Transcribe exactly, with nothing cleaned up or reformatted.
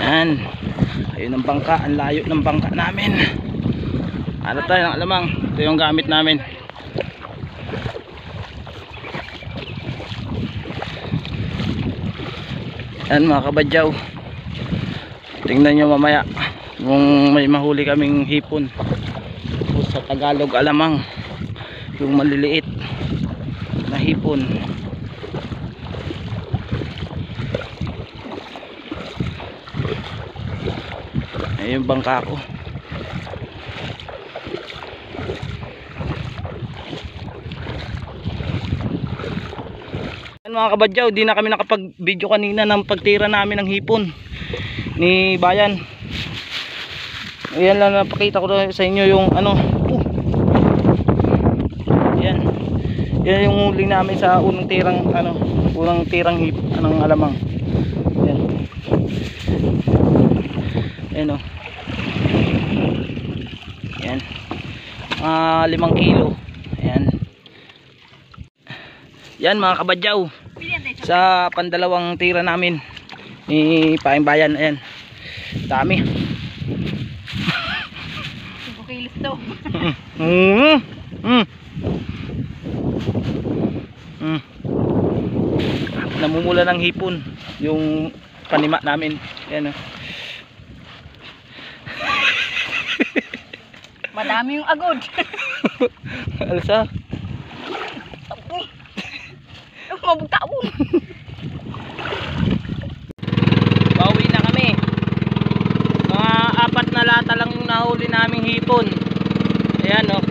Yan. Ayun ang bangka. Ang layo ng bangka namin. Ano tayo ng alamang. Ito yung gamit namin. Yan mga kabadyaw. Tingnan nyo mamaya kung may mahuli kaming hipon. O sa Tagalog alamang. Yung maliliit na hipon. Ayun yung bangka ko. Yan mga kabadyaw, di na kami nakapag video kanina ng pagtira namin ng hipon ni Bayan. Ayan lang, napakita ko sa inyo yung ano. uh. Yan. Yan yung huli namin sa unang tirang ano, unang tirang hip anong alamang. Yan. Ayan o. Yan. Uh, limang kilo. Ayan. Yan mga kabadyaw. Sa pandalawang tira namin ni Paing Bayan. Ayan. Dami. Cinco kilos daw. Mm. Mm. Mm. Namumula ng hipon yung panima namin. Ayan o. Madami yung agod. Alsa. Mabugtaon. Pauwi na kami. Mga apat na lata lang yung nahuli naming hipon. Ayan o.